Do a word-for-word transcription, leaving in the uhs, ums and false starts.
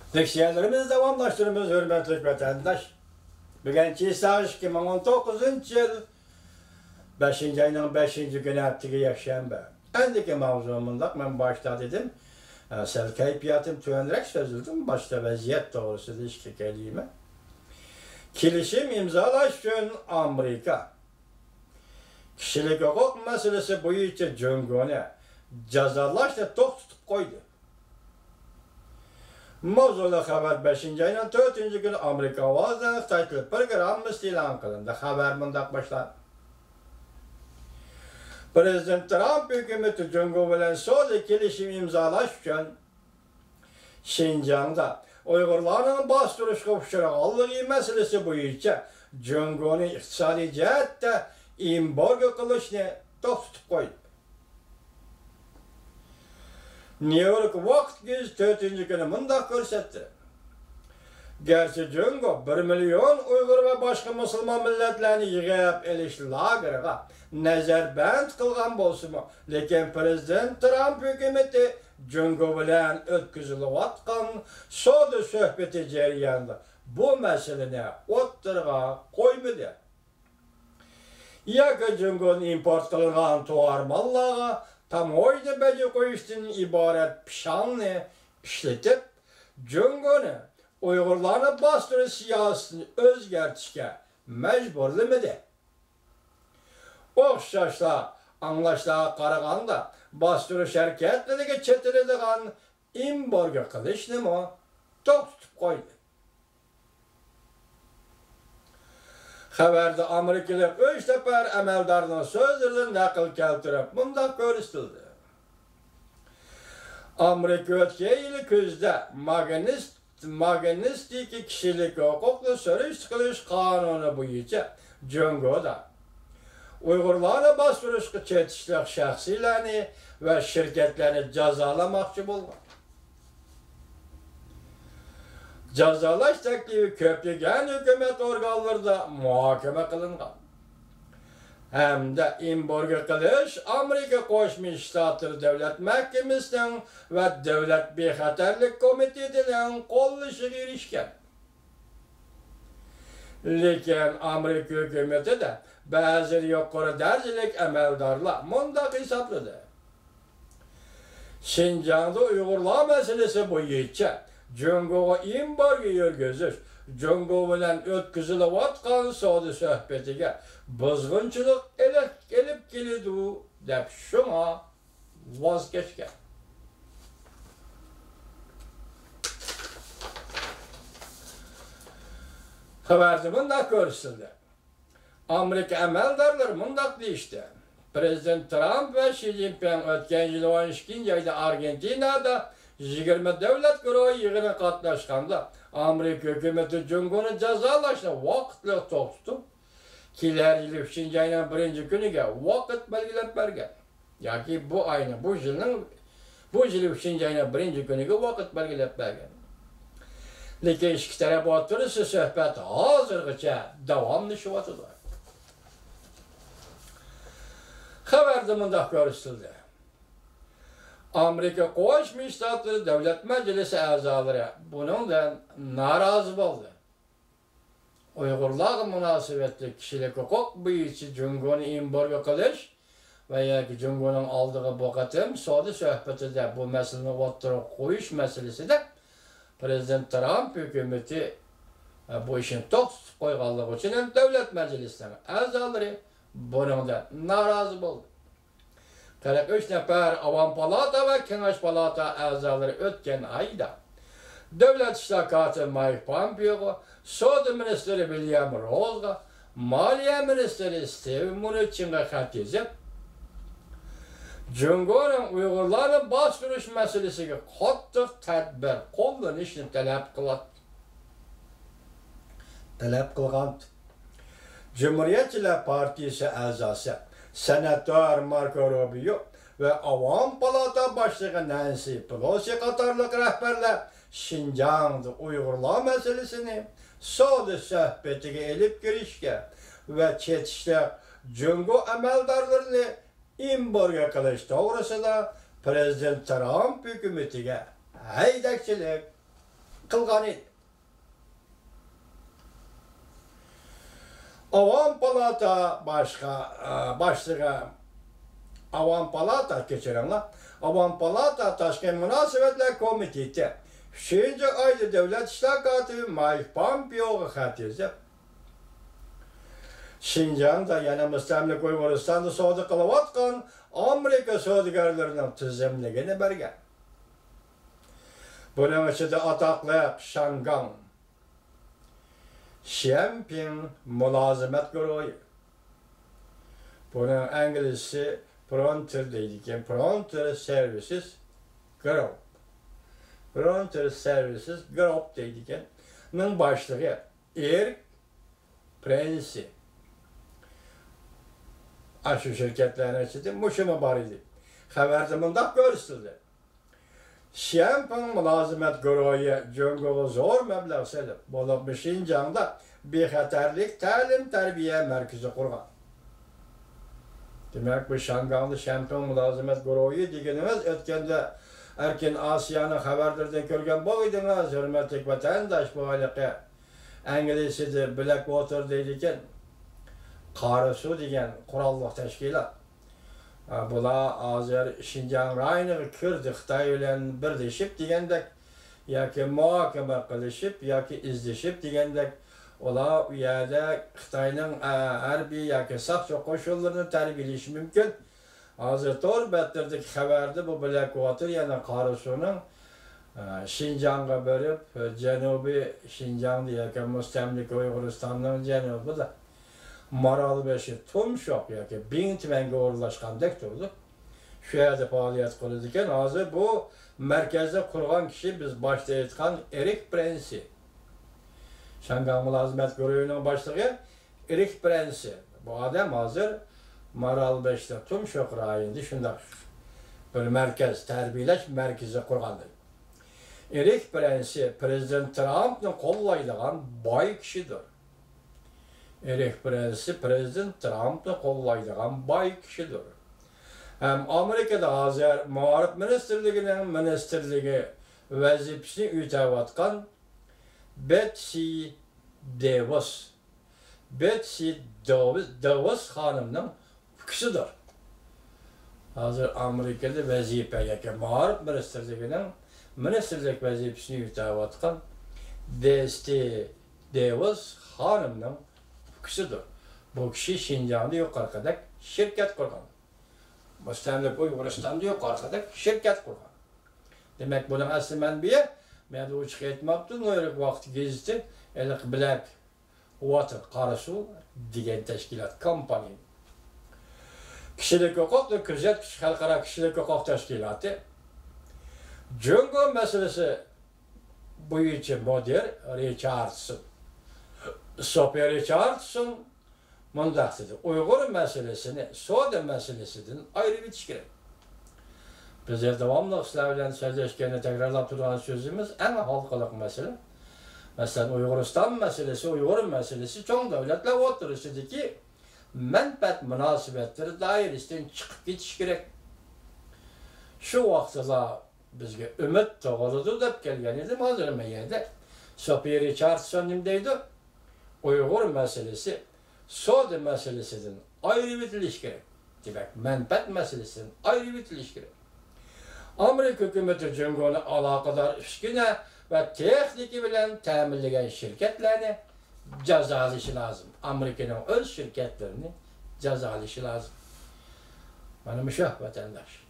Leksiyalarımızı davamlaştırımız hürmetli vatandaş. Bugün çiğsaş iki bin on dokuzuncu yıl beşinci ayının beşinci günü haftığı yaşandı. Endiki mavzumunda ben başta dedim. Sel kayfiyatım tüyendirek sözüldüm. Başta vaziyet doğrusu ilişki kelime. Kilişim imzalaştığın Amerika. Kişilik hukuk meselesi bu için cüngüne cezalaştı tok tutup koydu. Mavzulu haber beşinci ayının dördüncü günü Amerika Ovaz'dan ıhtaytlı programımız ilan kılındı. Haber mındak başlar. Prezident Trump hükümeti Cüngü bilen sözü kilişim imzalaşken Şinjan'da Uygurların bastırış kopuşturağılığı meselesi boyunca Cüngü'nün iktisadi cihette imborgu kılışını tok tutup koydu. New York Vakt yüz dördüncü günü mındak görsetti. Gerçi Cüngü bir milyon Uygur ve başka Müslüman milletlerini yığıp elişli lagırga nezarband kılgan bolsun mu? Lekin Prezident Trump hükümeti Cüngü bilen ötküzülüp atkan sodu söhbeti ceryanında bu meseleni otturga koymadı. Yakı Cüngü'nün import kılgan tuvar mallağa tam oydu beci koyuştunun ibaret pişanını işletip Cüngü'nü Uygurlarını bastırı siyasetini özgertişke mecburlamıdı. Okşaşla, anlaşla qaraganda bastırı şirketlerdeki çetilediğin imborga kılışını mı tok tutup koydu. Haberde Amerikalı üç teper emeldarının sözlerinin nakıl keltirip bunda görüstüldü. Amerika ötke yılı küzde magnist Magnistiki kişilik hukuklu sürüş kılış kanunu boyunca Cüngü'da Uygurlarla bastırışkı çetişlik şahsilerini ve şirketlerini cezalamakçı bulma. Cezalaş teklifi köpleyen hükümet organlarında muhakeme kılıngan. Hem de imborga kılış Amerika Koşmuş Ştatları Devlet Mahkemesi'nin ve Devlet Bexaterlik Komitesi'nin kollusu girişken. Lekin Amerika hükümeti de bazı yukarı derecelik emeldarla mundak hesapladı. Şinjan'da Uygurlar meselesi boyunca Cüngü'ye imborga yürgüzüş, Cüngü bilen ötküzülüp atkan sodu söhbetiga bozgunçuluk elip gelip gelidu dep şuna vazgeçken. Haberde mındak görüstüldü. Amerika emeldarları mındak deyişti. Prezident Trump ve Xi Jinping ötken yılı on ikinci ayda Argentina'da yigirme devlet grubu yığına katlaşkanda Amerika hükümeti Cüngü'nü cezalaştı vakitli toktu. Kiler yılı üçüncü ayının birinci günüge vakit belgilep bergen. Yaki bu ayının, bu yılın, bu yılı üçüncü ayının birinci günüge vakit belgilep bergen. Lekin iki taraf oturursa söhbet hazırgıça devamlı şuvatıdır. Haberde mındak görüstüldü. Amerika Koşmuş Ştatları Devlet Meclisi azaları bununla narazı oldu. Uygurlarla münasebetli kişilik hukuk bu için Cüngü'nü imborga kılış veya ki Cüngü'nün aldığı bu katım sodu söhbeti de bu meselenin oturup koyuş meselesi de Prezident Trump hükümeti bu işin tok tutup koyganlığı için Devlet Meclisi'nin azaları bununla narazı oldu. kırk üç nefer Avam Palata ve Kengaş Palata azaları ötken ayda Devlet İştakatı Mike Pompeo, Soda Ministeri William Rose'a, Maliye Ministeri Steve Mnuchin'e xat yazıp Cüngü'nün Uygurların bastırış meselesiga qattiq tadbir qo'llanishni talab qiladi. Talab qilgan Cumhuriyetçiler Partisi a'zosi Senator Marco Rubio ve Avam Palata Başlığı Nancy Pelosi qatorliq rahbarlar Şinjan'da Uygurlar meselesini sodu söhbetiga elip girişke ve çetişte Cüngü emeldarlarını imborga kılış to'g'risida Prezident Trump hükümetiga haydakchilik qilgan edi. Avam palata başka başlığa Avam palata geçirenler. Avam palata Taşkent Münasebetler Komiteti üçüncü ayda devlet işler katibi Mike Pompeo'ya xat yazıp Şinjan'da yana müstemlik Uyguristan'da savdo qilayotgan Amerika savdogarlarining tizimligini bergan. Buning ichida atoqli Shangang Xiamping mulozimat guruhi. Buning inglizcesi Frontier deydigan Frontier Services Group. Frontier Services Group deydigan ning boshlig'i Eric Prince. Aşı şirketlerine içinde muşuma bar idi. Xabarda mundaq ko'rsatildi. Xiamping mulozimat guruhi Jungo'ga zo'r mablag' sarf bo'lib Xinjiangda bexatarlik ta'lim tarbiya markazi qurgan. Demak bu Shanghangda Xiamping mulozimat guruhi deganimiz o'tganda Erkin Osiyoning xabarlardan ko'rgan bo'ldingiz, hurmatli vatandosh, bu haliqi Angliyasida Blackwater deydigan Qarasu degan qurolli tashkilot. Bular hozir Xinjiang rayoniga kirdi, Xitoy bilan birlashib degandek yoki muhokama qilishib yoki izlashib degandek ular u yerda Xitoyning harbiy yoki saqchi qo'shinlarini tarbiyalashi mumkin. Hozir to'rbatlardagi xabarda bu Blackwater yana Qarasuning Xinjiangga berib, janubiy Xinjiang yoki mustamlik Uyg'uristonning janubida Maralbeşi Tumshoq yoki Bing tumanga o'rnashgandek turdi. Shu yerda faoliyat qiladigan hozir bu markazda qurgan kishi biz boshda aytgan Eric Prince. Shanghang mulozimat guruhining boshlig'i Eric Prince. Bu odam hozir Maralbeşda Tumshoq rayonida shunday bir markaz, tarbiyalash markazi qurgandir. Eric Prince Prezident Trumpni qo'llaydigan boy kishidir. Eric Prince Prezident Trump'ni qo'llaydigan boy kishidir. Hem Amerikada hozir Ma'arif Ministerligining ministerligi vazifasini o'tayotgan Betsy DeVos. Betsy DeVos xonimning ukasidir. Hozir Amerikada vazifa yoki Ma'arif Ministerligining ministerlik vazifasini o'tayotgan Betsy DeVos xonimning kişidir. Bu kişi Xinjiang'da yuqorqada şirket kurgan. Mustamlik Uyg'uristonda yuqorqada şirket kurgan. Demek bunun asli manbai men uchiq aytmoqdim, o'yroq vaqt gezdi, eliq Blackwater Qarasu degan tashkilot kompaniya. Kishilik huquq va kuzatish xalqaro kishilik huquq tashkiloti Jungo masalasi bo'yicha mudir Richardson Sophia Richardson mundaq dedi. Uyg'ur meselesini Soda meselesinden ayrı bitiş kerak. Bizler devamlı sizler bilan söyleshganda takrorlab turgan so'zimiz en halqalik mesele. Mesela Uyg'uriston meselesi, Uyg'ur meselesi cho'ng davlatlar o'tirisidagi manfaat munosabatlari doirasidan chiqib ketish kerak. Shu vaqtda bizga umid tug'ildi deb kelgan edim hozir mayada. Sophia Richardson nim deydi? Uyghur meselesi Soda meselesinden ayrı bitiliş gerek. Demek menfaat meselesinden ayrı bitiliş gerek. Amerika hükümeti Jungo'nu alakadar üsküne ve tekniki bilen teminleyen şirketlerini cezalaşı lazım. Amerika'nın öz şirketlerini cezalaşı lazım. Benim şah vatandaş.